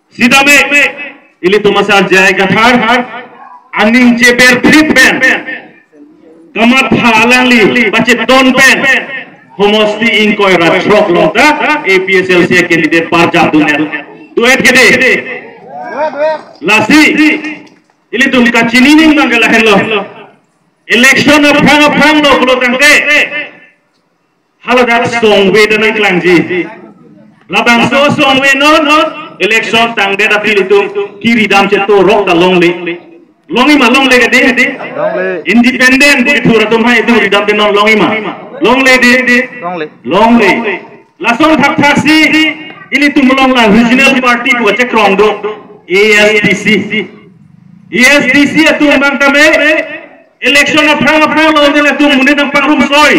Sidame ili tumasal jaga thar aning ceber tripen kamat halang li bacet don pen homosti inkoi ratrok longta APSLC candidate parjab dunia duet gede lasi ili tum kacini ning mangala hello election of phang lo kulo tangke haladak songwe dan klangji labang so songwe no election tang deda pilitum kiri dam ceto rok da longle longi ma longle gede independent begitu ratum hai itu di dam non longi ma longle de longle lason thak thasi ini tum long la regional party ko cek rong do ASDC atu bang tame election of phang lo de tum mune dam pangrum soy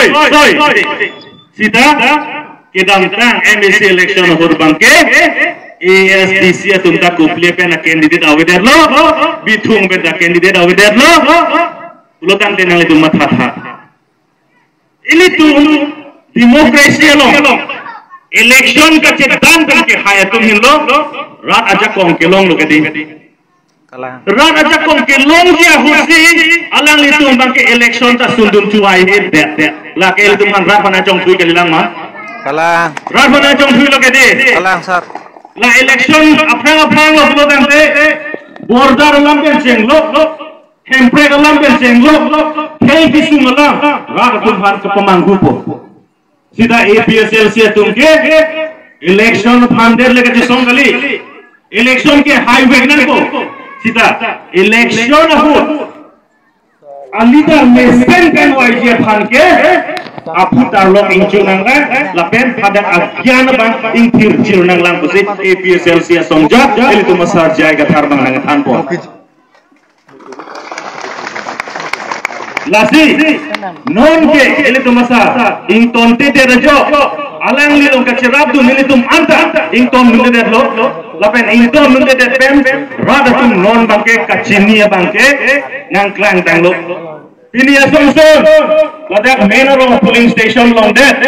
sita kedam tang MSC election hor bangke ASDC atumta kuple pena candidate aweder lo bithung beda candidate aweder lo ulotan tenang itu matha ini tum demokrasi lo election ka cedan bangke hayatum hinlo rat aja kong kelong lo kedi rat aja kong kelong dia husi alang litum bangke election ta sundun cuai het la ke litum han rat pana chong thui kalilang ma kalang rat mana jong thui lo kedi kalang sir la election apang lo lo tante border lamben cheng lo hempre lamben cheng lo hei kisung la rat tum har ke pemanggu po sida APSLC tum ke election fander lege de song kali election ke highway nan ko sida election ho alida mesen kan wajib phan ke apu tarlok incu nanglang lapen pada agian bang ingkir jir nanglang kusi APSLC songja ili tu masar jaga tharbang nang thanpo lasi non ke ili tu masar ing tonte de rajo alang li long kacirab tu ili tum anta ing ton munde de lo lapen ing ton munde de pem rada tum non bangke kacini bangke nang klang tang lo ini asumson ladak manor of polling station long that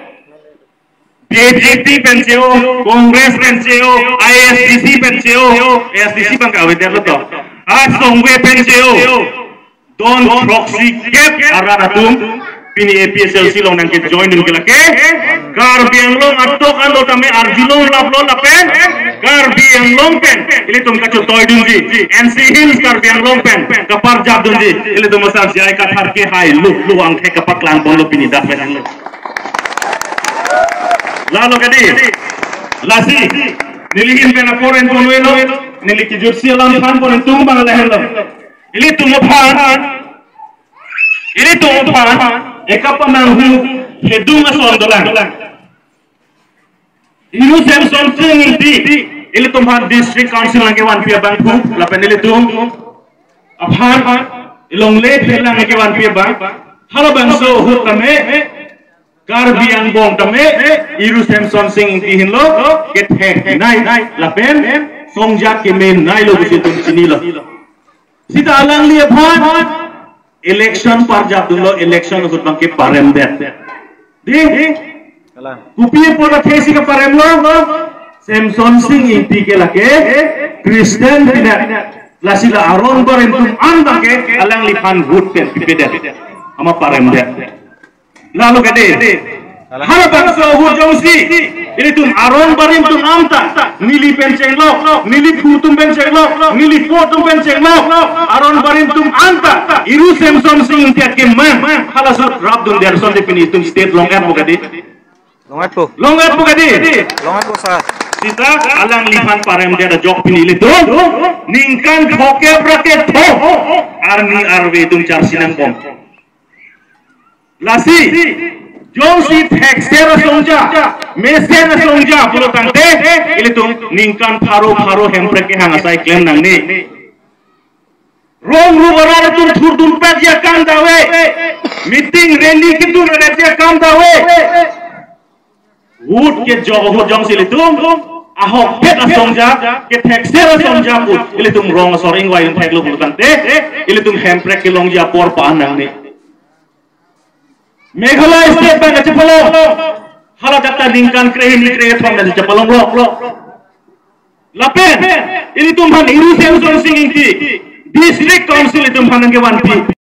BJP penseo Congress penseo ISDC penseo ASDC bang kawe der lo to songwe penseo don proxy gap araratum pini APSLC long nang ke join din kelake gar biang long atok ando tame arjulong laplo lapen gar biang long pen ili tum kacho toy dunji NC Hills gar biang long pen kapar jab dunji ili tum masar jai ka thar ke hai lu ang ke kapak lang bolo pini dak menang lo lalo kadi lasi nilihin pena foreign bonwelo niliki jursi alam khan pon tum bang lehen lo ili tum phan ekapa manghu hedung asondolang iru sem something di ili tumhan district council lagi wan pia bang pu lapen ili tum aphan ilong le phelang ke wan pia bang halo bang so hu tame kar biang bong tame iru sem something di hinlo get he nai lapen songja ke men nai lo busitum chini lo sita alang li aphan election parjab dulo election hut bangke parem det di kupiye pora thesi ka parem lo Samson Singh inti ke lake Kristen tidak lasila aron parem tum an bangke alang li phan hut pe pipede ama parem det lalu kade halo bangso hu jongsi ini tum aron parem tum amta nili penceng lo nili phutum penceng lo nili photum penceng lo aron parem tum anta iru Samson Singh inti ke man hala sut rab dun der son defini tum state long air bogadi longat po kadi sa sita alang lipan parem dia ada jok pini itu ningkan hoke braket ho arni arwe tum char sinang pom lasi Josi textera songja mesena songja pulo tangte ili tum ningkan pharo hempre ke hanga sai claim nang ni rong ru orara tum thur dun pa dia kam dawe meeting rally kitu na dia kam dawe wood ke jogo jong sili tum ahok pet songja ke textera songja put ili tum rong soring wa in theklo pulo tangte ili tum hempre ke longja por pa nang ni Meghalaya state bank cepalong hala jata ningkan krehi ni krehi thong dan cepalong lo Lapen, ini tumpah iru sensor singing di district council itu tumpah nangke 1P.